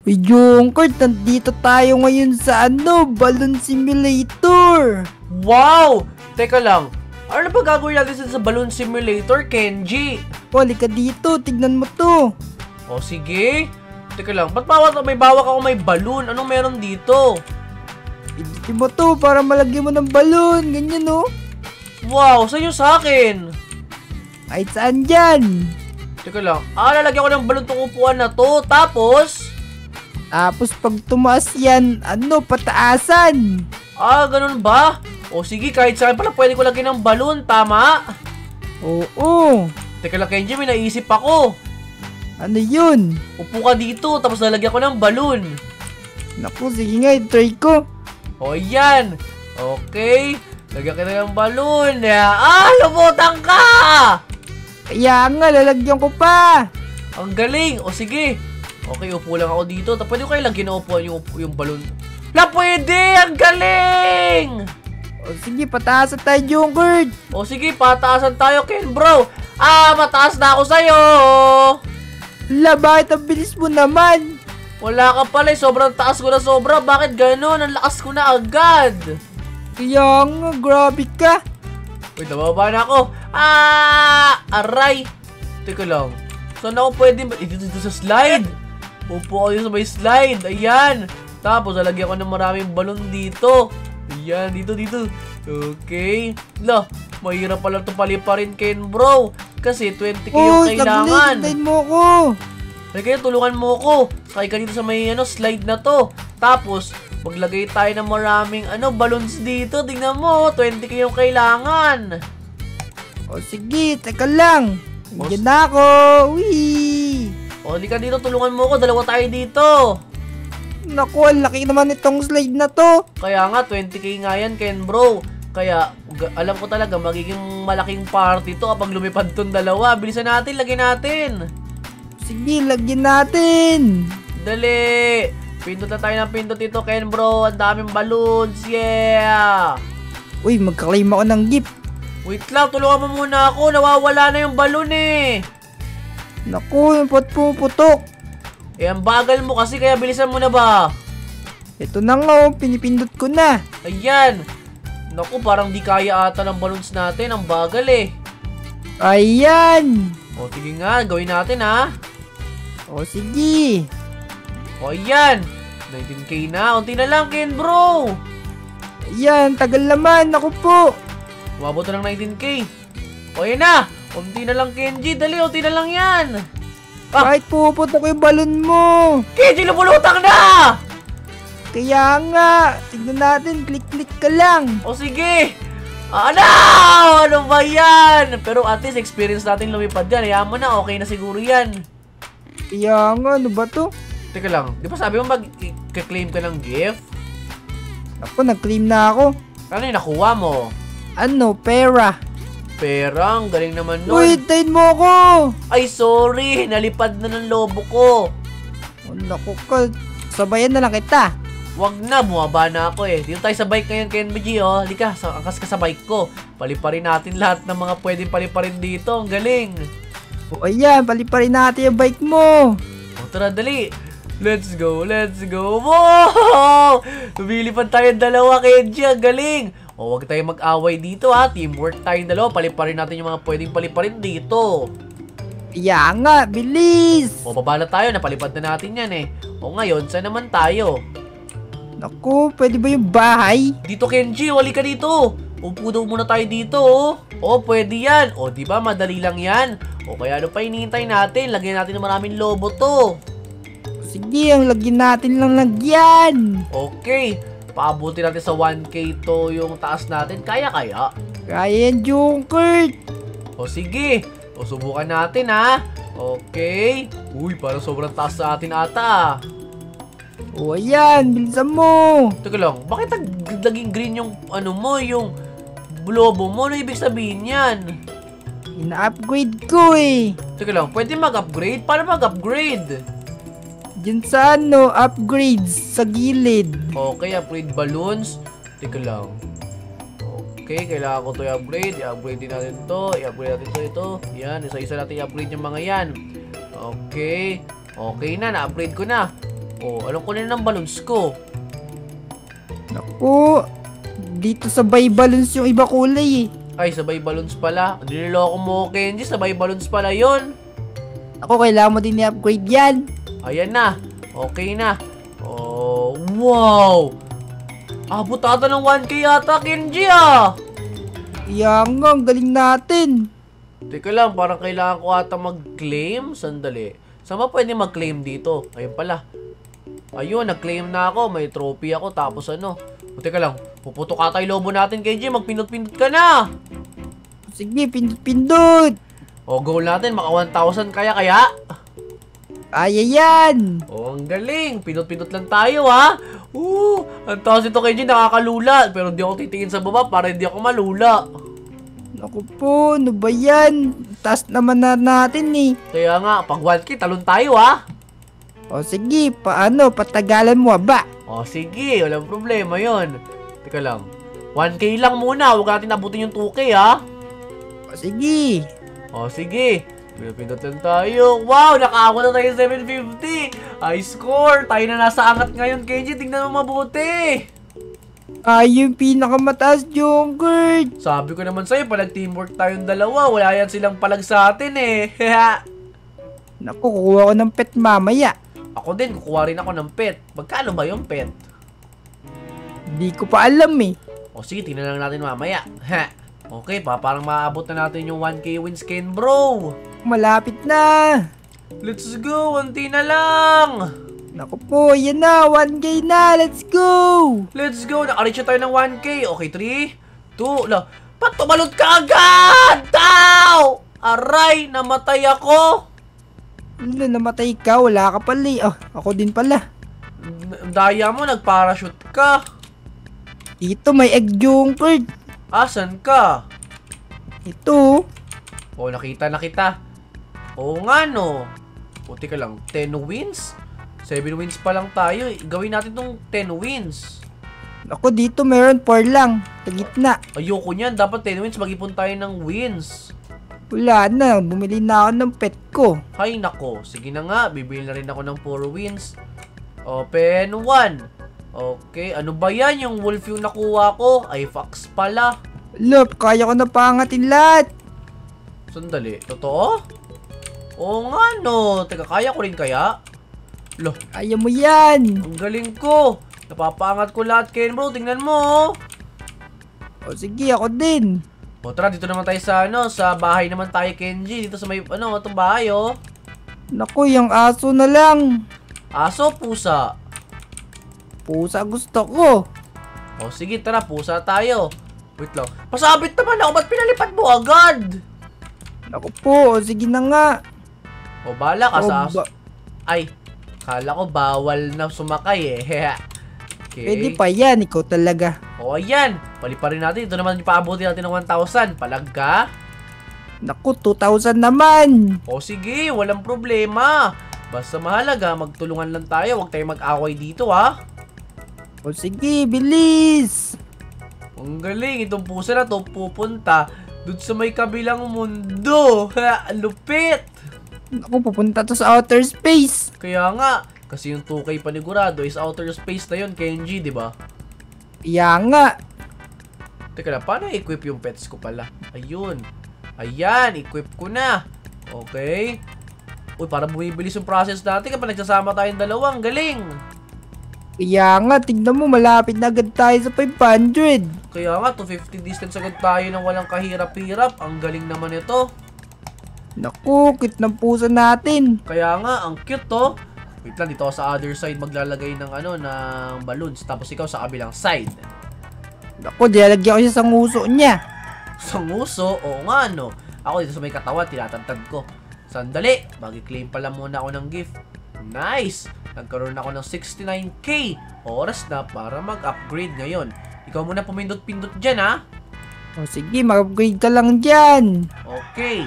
Uy, Jungkurt, nandito tayo ngayon sa Balloon Simulator. Wow! Teka lang, ano ba gagawin natin sa Balloon Simulator, Kenji? Poli ka dito, tignan mo to. O sige. Teka lang, ba't may bawak ako may balloon? Anong meron dito? Pindutin mo to para malagyan mo ng balloon, ganyan no. Wow, sa'yo sa akin. Kahit saan dyan. Teka lang, lalagyan ko ng balloon tong upuan na to, tapos pag tumaas yan, pataasan. ganun ba? O sige, kahit saan pala pwede ko lagyan ng balloon, tama? Oo. Teka lang, Kenji, may naisip ako. Ano yun? Upo ka dito, tapos lalagyan ko ng balloon. Naku, sige nga, try ko. O yan. Okay, lagyan kita ng balloon. Lumutan ka! Kaya nga, lalagyan ko pa. Ang galing. O sige. Okay, upo lang ako dito. Pwede ko kayo lang ginaupuan yung balloon. Pwede! Ang galing! O sige, pataasan tayo, Jungkurt. O sige, pataasan tayo, Ken bro. Mataas na ako sa'yo. Bakit ang bilis mo naman? Wala ka pala, sobrang taas ko na sobra. Bakit ganon? Ang lakas ko na agad. Kaya nga, grabe ka. Uy, nababa na ako. Aray. Teka lang. Saan ako pwede? Dito sa slide. Upo ako sa may slide. Ayan. Tapos, lalagyan ko ng maraming balon dito. Ayan, dito. Okay. Mahirap pala ito paliparin, Ken bro. Kasi 20k yung kailangan. Saglit, mo ko. Kaya tulungan mo ko. Sakay ka dito sa may slide na to. Tapos, maglagay tayo ng maraming balloons dito. Tingnan mo, 20k yung kailangan. O sige, teka lang. Nandiyan na ako. Wee! O, di ka dito, tulungan mo ko. Dalawa tayo dito. Naku, ang laki naman itong slide na to. Kaya nga, 20k nga yan, Ken bro. Kaya, alam ko talaga, magiging malaking party to kapag lumipad tong dalawa. Bilisan natin, lagyan natin. Sige, lagyan natin. Dali. Pindot na tayo ng pindot dito, Ken bro. Ang daming balloons, yeah. Uy, magka-claim ako ng gift. Wait lang, tulungan mo muna ako. Nawawala na yung balloon eh. Naku, yung pumuputok. Ang bagal mo kasi, kaya bilisan mo na ba? Ito na nga, pinipindot ko na. Ayan. Naku, parang di kaya ata ng balloons natin. Ang bagal eh. Ayan. O, sige nga, gawin natin ha. O, sige. O, ayan. 19k na. Unti na lang, Ken bro. Ayan, tagal naman. Naku po. Umabot na ng 19k. O, ayan na. Unti na lang, Kenji. Dali, unti na lang yan. Kahit puputok yung balon mo. Kenji, lumulutang na! Kaya nga. Tignan natin. Click-click ka lang. O, sige. Ano ba yan? Pero at least experience natin lumipad yan. Hayaan mo na, okay na siguro yan. Kaya nga, ano ba to? Teka lang, di ba sabi mo mag-claim ka ng gift? Ako, nag-claim na ako. Ano yung nakuha mo? Pera. Pera, ang galing naman nun. Uy, tayin mo ako. Ay, sorry, nalipad na ng lobo ko. Naku ka, sabayan na lang kita. Wag na, bumaba na ako eh. Dito tayo sa bike ngayon, KNBG, oh. Halika, angkas ka sa bike ko. Paliparin natin lahat ng mga pwedeng paliparin dito. Ang galing. O ayan, paliparin natin yung bike mo. O tara, dali. Let's go. Wow! Lumilipad tayo dalawa, Kenji. Ang galing. O, wag tayo mag-away dito ha. Teamwork tayong dalawa. Paliparin natin yung mga pwedeng paliparin dito. Kaya nga, bilis. O, babala tayo. Napalipad na natin yan eh. O, ngayon, saan naman tayo? Naku, pwede ba yung bahay? Dito, Kenji, wali ka dito. Upo daw muna tayo dito, oh. O, pwede yan. O, diba, madali lang yan. O, kaya ano pa hinihintay natin? Lagyan natin ng maraming lobo to. Sige, ang lagyan natin lang lagyan. Okay, paabuti natin sa 1k to yung taas natin. Kaya? Kaya yan, Jungkurt. O, sige. O, subukan natin, ha. Okay. Uy, parang sobrang taas sa atin ata. O, ayan, bilisan mo. Teka lang, bakit naging green yung yung lobo mo? Ano ibig sabihin yan? Ina-upgrade ko eh. Teka lang, pwede mag-upgrade? Paano mag-upgrade? Diyan sa upgrades sa gilid. Okay, upgrade balloons. Teka lang. Okay, kailangan ko ito i-upgrade. I-upgrade din natin ito. I-upgrade natin ito. Yan, isa-isa natin i-upgrade yung mga yan. Okay. Okay na, na-upgrade ko na. Oh, anong kunin ng balloons ko? Naku, dito sabay balloons yung iba kulay eh. Ay, sabay balloons pala. Niloloko mo, Kenji. Sabay balloons pala yon. Ako, kailangan mo din i-upgrade yan. Ayan na. Okay na. Oh, wow! Abot ata ng 1K yata, Kenji ah! Yan nga, ang galing natin. Teka lang, parang kailangan ko ata mag-claim. Sandali. Saan ba pwede mag-claim dito? Ayun pala. Ayun, nag-claim na ako. May trophy ako. Tapos ano? O, teka lang. Puputok ata yung lobo natin, Kenji. Magpindot-pindot ka na. Sige, pindot-pindot. O, goal natin. Maka 1,000 kaya. Kaya yan. Oh, ang galing. Pinot-pinot lang tayo, ha? Ang taas ito, Kenji. Nakakalula. Pero hindi ako titingin sa baba para hindi ako malula. Naku po, ano ba yan? Taas naman na natin eh. Kaya nga, pag 1K, talon tayo, ha? O sige, paano? Patagalan mo ba? O, sige. Walang problema yon. Teka lang. 1K lang muna. Huwag natin abutin yung 2K, ha? O sige. O, sige. Pinot lang tayo. Wow, nakaako na tayo 750. High score. Tayo na nasa angat ngayon, Kenji. Tingnan mo mabuti. Yung pinakamataas, Junkert. Sabi ko naman sa'yo, palag teamwork tayong dalawa. Wala yan silang palag sa atin eh. Naku, kukuha ko ng pet mamaya. Ako din, kukuha rin ako ng pet. Magkano ba yung pet? Hindi ko pa alam eh. O sige, tingnan lang natin mamaya. Okay, parang maabot na natin yung 1K wins, Ken bro. Malapit na. Let's go, 1T na lang. Naku po, yan na. 1K na. Let's go. Let's go, naka-reach na tayo ng 1K. Okay, 3, 2, la. Patumalot ka agad! Tao! Aray, namatay ako. Ano, namatay ka? Wala ka pala eh. Oh, ako din pala. Daya mo, nag-parachute ka. Ito, may egg, Junkert. Asan ka? Ito. Oh, nakita na kita. Oo nga, no. Puti ka lang, 10 wins? 7 wins pa lang tayo. Gawin natin tong 10 wins. Ako dito meron 4 lang. Sa gitna. Ayoko niyan. Dapat 10 wins. Mag-ipon tayo ng wins. Wala na. Bumili na ako ng pet ko. Hay nako. Sige na nga. Bibili na rin ako ng 4 wins. Open 1. Okay. Ano ba yan? Yung wolf yung nakuha ko. Ay, fox pala. Lop, kaya ko na pangatin lahat. Sandali. Totoo? Oo nga no. Teka, kaya ko rin kaya? Lo. Kaya mo yan. Ang galing ko. Napapaangat ko lahat, Ken bro. Tingnan mo. O sige, ako din. O tara, dito naman tayo sa sa bahay naman tayo, Kenji. Dito sa may itong bahay, oh. Naku, yung aso na lang. Aso, pusa. Pusa gusto ko. O sige, tara, pusa tayo. Wait lang. Pasabit naman ako. Ba't pinalipad mo agad? Naku po, o sige na nga. O bala ka sa aso. ba- Ay, kala ko bawal na sumakay eh. Okay. Pwede pa yan, ikaw talaga. O ayan, paliparin natin. Ito naman ipaabuti natin ng 1,000. Palag ka? Naku, 2,000 naman. O sige, walang problema. Basta mahalaga, magtulungan lang tayo. Huwag tayo mag-away dito, ha? O sige, bilis. Ang galing, itong pusa na to pupunta dun sa may kabilang mundo. Ang lupit! Naku, pupunta to sa outer space. Kaya nga, kasi yung 2K panigurado is outer space na yun, Kenji, di ba? Kaya nga. Teka lang, paano i-equip yung pets ko pala? Ayun. Ayan, equip ko na. Okay. Uy, parang bumibilis yung process natin kapag nagsasama tayong dalawang. Galing! Kaya nga, tignan mo, malapit na agad tayo sa 500. Kaya nga, 250 distance agad tayo ng walang kahirap-hirap. Ang galing naman ito. Naku, cute ng pusa natin. Kaya nga, ang cute to. Wait lang, dito ako sa other side maglalagay ng ng balloons. Tapos ikaw sa kabilang side. Naku, dilalagyan ko siya sa nguso niya. Sa nguso? Oo nga, no. Ako dito sa may katawan, tinatantad ko. Sandali, mag-claim pala muna ako ng gift. Nice! Nagkaroon ako ng 69k. Oras na para mag-upgrade ngayon. Ikaw muna pumindot-pindot dyan, ha? O sige, mag-upgrade ka lang dyan. Okay.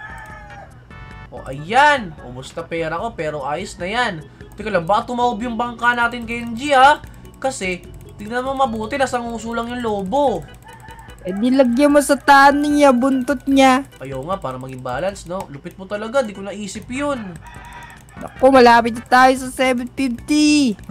O, ayan. Umusta pera ko, pero ayos na yan. Teka lang, baka tumawab yung bangka natin, Kenji, ha? Kasi, tignan mo mabuti, nasa nguso lang yung lobo. Eh, nilagyan mo sa tanin niya, buntot niya. Ayaw nga, para maging balance, no? Lupit mo talaga, di ko naisip yun. Naku, malapit na tayo sa 750.